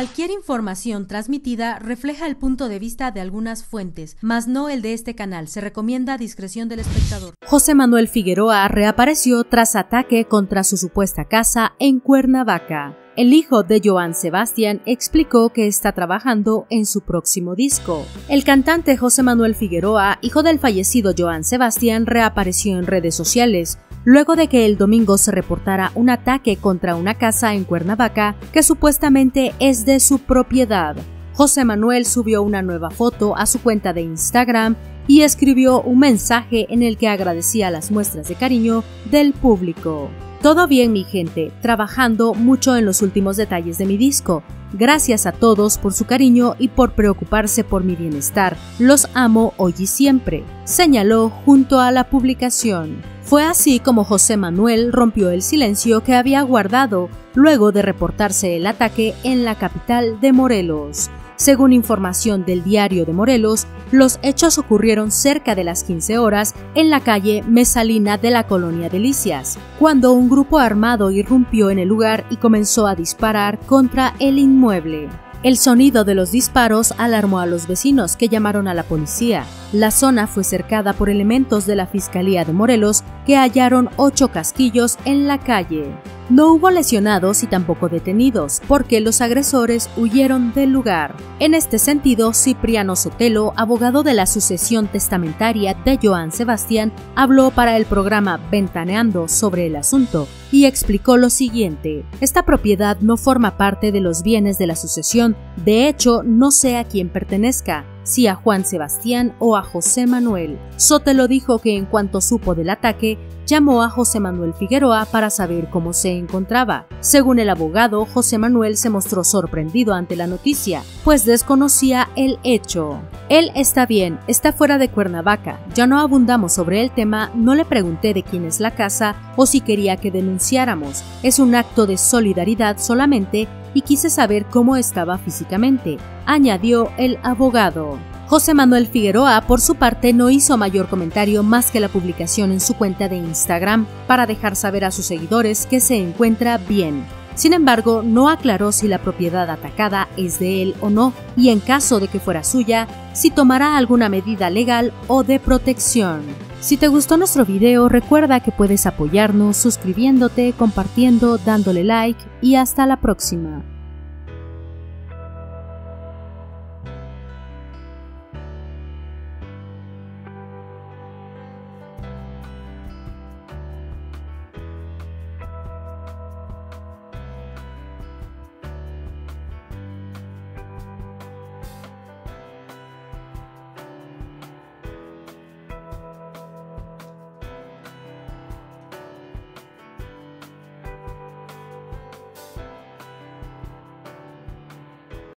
Cualquier información transmitida refleja el punto de vista de algunas fuentes, mas no el de este canal. Se recomienda discreción del espectador. José Manuel Figueroa reapareció tras ataque contra su supuesta casa en Cuernavaca. El hijo de Joan Sebastián explicó que está trabajando en su próximo disco. El cantante José Manuel Figueroa, hijo del fallecido Joan Sebastián, reapareció en redes sociales, luego de que el domingo se reportara un ataque contra una casa en Cuernavaca que supuestamente es de su propiedad. José Manuel subió una nueva foto a su cuenta de Instagram y escribió un mensaje en el que agradecía las muestras de cariño del público. Todo bien, mi gente, trabajando mucho en los últimos detalles de mi disco. Gracias a todos por su cariño y por preocuparse por mi bienestar. Los amo hoy y siempre, señaló junto a la publicación. Fue así como José Manuel rompió el silencio que había guardado luego de reportarse el ataque en la capital de Morelos. Según información del Diario de Morelos, los hechos ocurrieron cerca de las 15 horas en la calle Mesalina de la colonia Delicias, cuando un grupo armado irrumpió en el lugar y comenzó a disparar contra el inmueble. El sonido de los disparos alarmó a los vecinos, que llamaron a la policía. La zona fue cercada por elementos de la Fiscalía de Morelos, que hallaron 8 casquillos en la calle. No hubo lesionados y tampoco detenidos, porque los agresores huyeron del lugar. En este sentido, Cipriano Sotelo, abogado de la sucesión testamentaria de Joan Sebastián, habló para el programa Ventaneando sobre el asunto y explicó lo siguiente: esta propiedad no forma parte de los bienes de la sucesión, de hecho no sé a quién pertenezca, si a Juan Sebastián o a José Manuel. Sotelo dijo que en cuanto supo del ataque, llamó a José Manuel Figueroa para saber cómo se encontraba. Según el abogado, José Manuel se mostró sorprendido ante la noticia, pues desconocía el hecho. Él está bien, está fuera de Cuernavaca. Ya no abundamos sobre el tema, no le pregunté de quién es la casa o si quería que denunciáramos. Es un acto de solidaridad solamente y quise saber cómo estaba físicamente, añadió el abogado. José Manuel Figueroa, por su parte, no hizo mayor comentario más que la publicación en su cuenta de Instagram para dejar saber a sus seguidores que se encuentra bien. Sin embargo, no aclaró si la propiedad atacada es de él o no, y en caso de que fuera suya, si tomará alguna medida legal o de protección. Si te gustó nuestro video, recuerda que puedes apoyarnos suscribiéndote, compartiendo, dándole like y hasta la próxima.